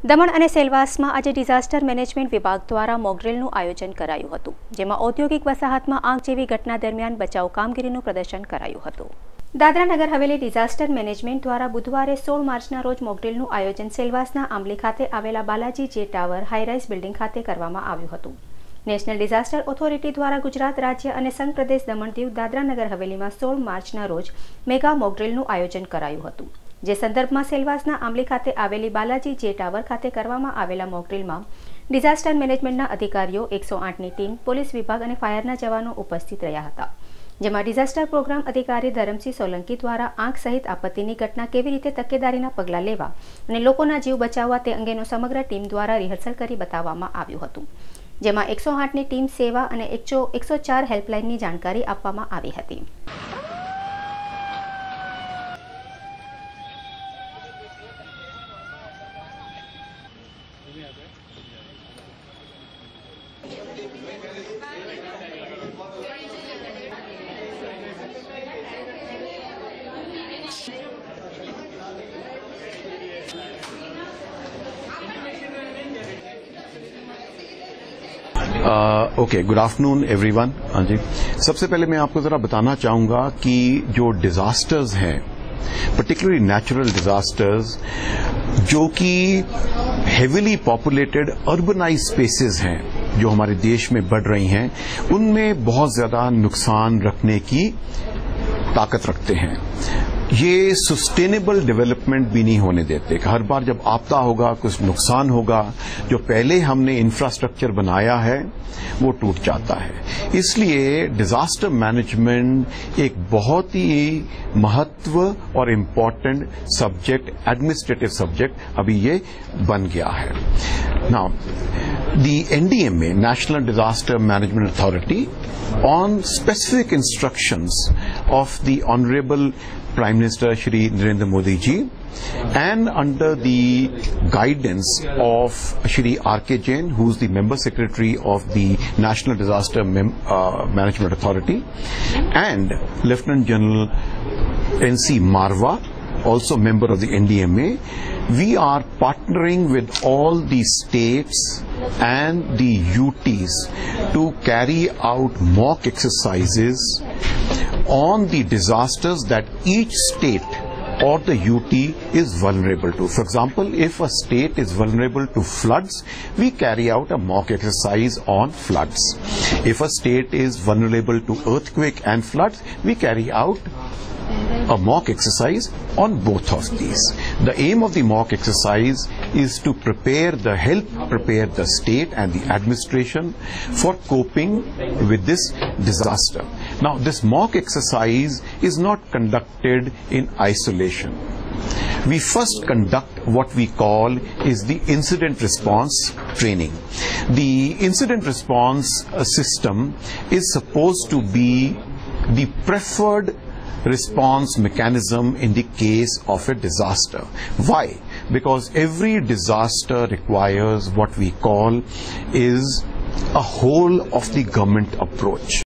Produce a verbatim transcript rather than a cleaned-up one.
દમણ અને સેલવાસમાં આજે disaster management વિભાગ દ્વારા મોકડ્રીલનું આયોજન કરાયું હતું, જેમાં ઔદ્યોગિક વસાહતમાં આગ જેવી ઘટના દરમિયાન બચાવ કામગીરીનું પ્રદર્શન કરાયું હતું। દાદરા નગર હવેલી ડિઝાસ્ટર મેનેજમેન્ટ દ્વારા બુધવારે સોળ માર્ચના રોજ મોકડ્રીલનું આયોજન સેલવાસના આંબલી ખાતે આવેલા બાલાજી જે ટાવર હાઈરાઇઝ બિલ્ડિંગ ખાતે કરવામાં આવ્યું હતું। નેશનલ ડિઝાસ્ટર ઓથોરિટી દ્વારા ગુજરાત રાજ્ય અને સંઘ પ્રદેશ દમણ દીવ દાદરા નગર હવેલીમાં સોળ માર્ચના રોજ મેગા મોકડ્રીલનું આયોજન કરાયું હતું, જે સંદર્ભમાં સેલવાસના આંબલી ખાતે આવેલી બાલાજી જે ટાવર ખાતે કરવામાં આવેલા મોકડ્રીલમાં ડિઝાસ્ટર મેનેજમેન્ટના અધિકારીઓ, એકસો આઠની ટીમ, પોલીસ વિભાગ અને ફાયરના જવાનો ઉપસ્થિત રહ્યા હતા, જેમાં ડિઝાસ્ટર પ્રોગ્રામ અધિકારી ધરમસિંહ સોલંકી દ્વારા આગ સહિત આપત્તિની ઘટના કેવી રીતે તકેદારીના પગલાં લેવા અને લોકોના જીવ બચાવવા તે અંગેનો સમગ્ર ટીમ દ્વારા રિહર્સલ કરી બતાવવામાં આવ્યું હતું, જેમાં એકસો આઠની ટીમ સેવા અને એકસો ચાર હેલ્પલાઇનની જાણકારી આપવામાં આવી હતી। Okay, good afternoon everyone. हाँ जी, सबसे पहले मैं आपको ज़रा बताना चाहूँगा कि जो डिज़ास्टर्स हैं, पर्टिकुलरली नेचुरल डिज़ास्टर्स, जो कि हेविली पॉपुलेटेड अर्बनाइज स्पेसेस हैं जो हमारे देश में बढ़ रही हैं, उनमें बहुत ज़्यादा नुकसान रखने की ताकत रखते हैं। ये सस्टेनेबल डेवलपमेंट भी नहीं होने देते। हर बार जब आपदा होगा, कुछ नुकसान होगा, जो पहले हमने इंफ्रास्ट्रक्चर बनाया है वो टूट जाता है। इसलिए डिजास्टर मैनेजमेंट एक बहुत ही महत्व और इम्पोर्टेंट सब्जेक्ट, एडमिनिस्ट्रेटिव सब्जेक्ट अभी ये बन गया है। Now the NDMA, national disaster management authority, on specific instructions of the Honorable Prime Minister Shri Narendra Modi ji and under the guidance of Shri R K Jain, who is the Member Secretary of the National Disaster Mem uh, Management Authority, and Lieutenant General N C Marwa, also member of the N D M A, we are partnering with all the states and the U Ts to carry out mock exercises on the disasters that each state or the U T is vulnerable to. For example, if a state is vulnerable to floods, we carry out a mock exercise on floods. If a state is vulnerable to earthquake and floods, we carry out a mock exercise on both of these. The aim of the mock exercise is to prepare the help prepare the state and the administration for coping with this disaster. Now, this mock exercise is not conducted in isolation. We first conduct what we call is the incident response training. The incident response system is supposed to be the preferred response mechanism in the case of a disaster. Why? Because every disaster requires what we call is a whole of the government approach.